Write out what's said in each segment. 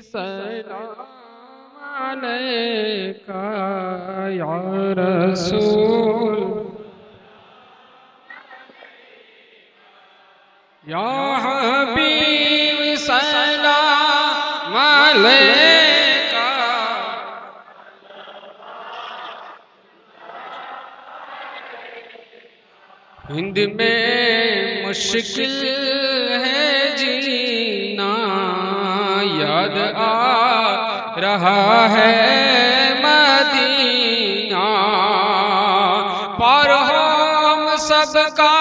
सलाम अलैका या रसूल या हबीब सलाम अलैका। हिंद में मुश्किल है जीना, याद आ रहा है मदीना। पार हो हम सबका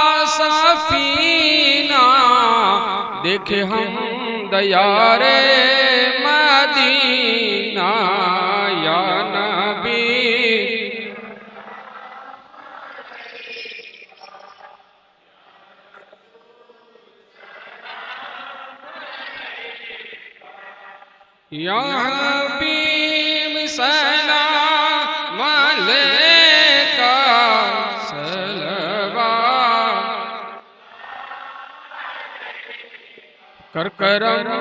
सफीना, देखे हम दयारे मदीना। या नबी या हबीब सलाम अलैका सलवात। कर करम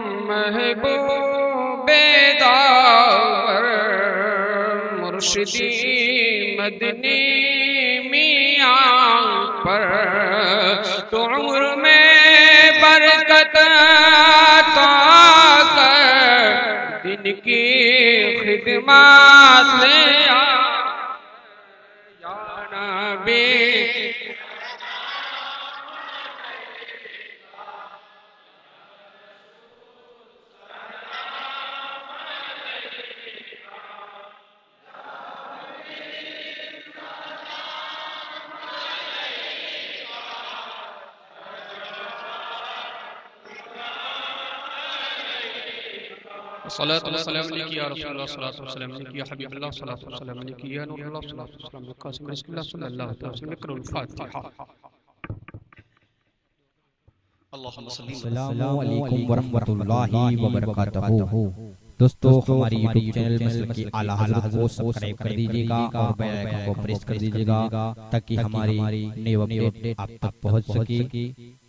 महबूबे दावर, मुर्शिदी मदनी मियां पर। तो उम्र में बरकत अता कर, दिन की खिदमत ले आ या नबी। सलातु व सलाम अलैका या रसूलल्लाह, सलातु व सलाम अलैका या हबीबल्लाह, सलातु व सलाम अलैका या नूरल्लाह, सलातु व सलाम अलैका कासिम रसूलुल्लाह सल्लल्लाहु अलैहि वसल्लम। फातिहा। अस्सलामु अलैकुम वरहमतुल्लाहि वबरकातुहू। दोस्तों, हमारी यूट्यूब चैनल मसलक की आला हज़रत को सब्सक्राइब कर दीजिएगा और बेल आइकन को प्रेस कर दीजिएगा ताकि हमारी नई अपडेट आप तक पहुंच सके।